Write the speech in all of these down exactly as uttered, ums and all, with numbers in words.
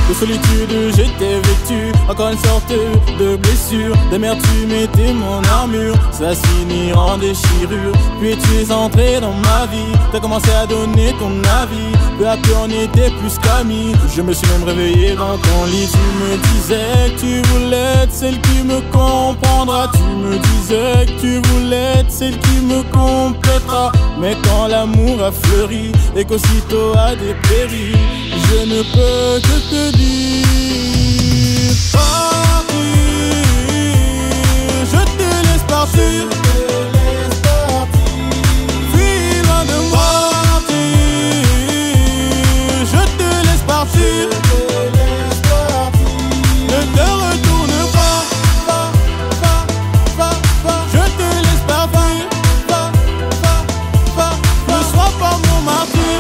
De solitude j'étais vêtu, encore une sorte de blessure. D'amertume était mon armure, ça se finit en déchirure. Puis tu es entré dans ma vie, t'as commencé à donner ton avis. Peu à peu on était plus qu'amis, je me suis même réveillé dans ton lit. Tu me disais que tu voulais être celle qui me comprendra. Tu me disais que tu voulais être celle qui me complétera. Mais quand l'amour a fleuri et qu'aussitôt a dépéri, je ne peux que te dire partir, je te laisse partir. Fuis loin de moi, je te laisse partir. Ne te retourne pas, pas, pas, pas, pas. Je te laisse partir, pas, pas, pas, pas. Ne sois pas mon martyr.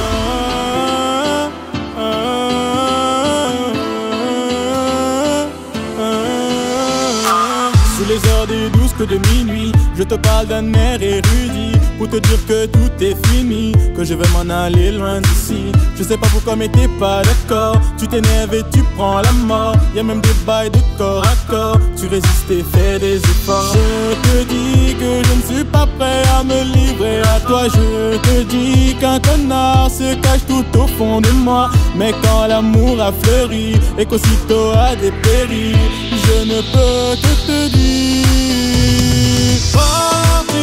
Sous les heures des douze que de minuit, je te parle d'un air érudit pour te dire que tout est fini, que je vais m'en aller loin d'ici. Je sais pas pourquoi mais t'es pas d'accord. Tu t'énerves et tu prends la mort. Y'a même des bails de corps à corps. Tu résistes et fais des efforts. Je te dis que je ne suis pas prêt à me livrer à toi. Je te dis qu'un connard se cache tout au fond de moi. Mais quand l'amour a fleuri et qu'aussitôt a dépéri, je ne peux que te dire partir,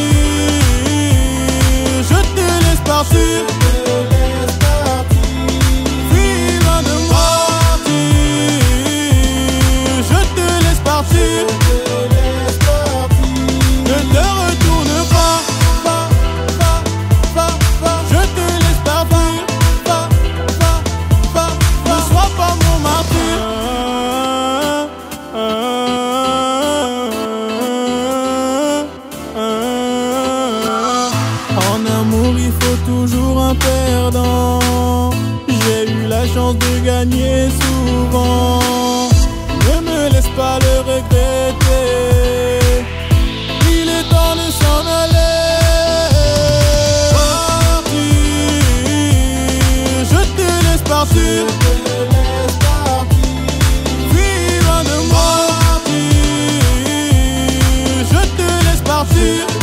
je te laisse partir. Fuis loin de moi, je te laisse partir. Ne te retourne pas, pas, pas, pas, pas. Je te laisse partir, pas, pas, pas, pas. Ne sois pas mon martyr. En amour il faut toujours un perdant. J'ai eu la chance de gagner souvent. Ne me laisse pas le regretter. Il est temps de s'en aller. Partir, je te laisse partir. Fuis loin de moi, je te laisse partir.